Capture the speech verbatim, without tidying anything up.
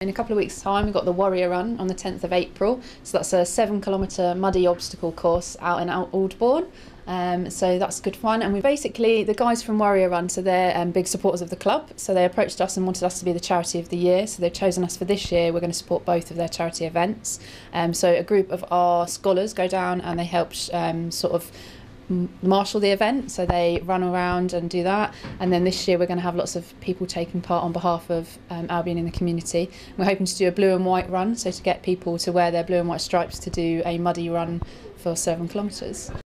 In a couple of weeks' time, we've got the Warrior Run on the tenth of April. So that's a seven kilometre muddy obstacle course out in Albion. Um, so that's good fun. And we basically, the guys from Warrior Run, so they're um, big supporters of the club. So they approached us and wanted us to be the charity of the year. So they've chosen us for this year. We're going to support both of their charity events. Um, so a group of our scholars go down and they help um, sort of marshal the event, so they run around and do that. And then this year we're going to have lots of people taking part on behalf of um, Albion in the community. We're hoping to do a blue and white run, so to get people to wear their blue and white stripes to do a muddy run for seven kilometres.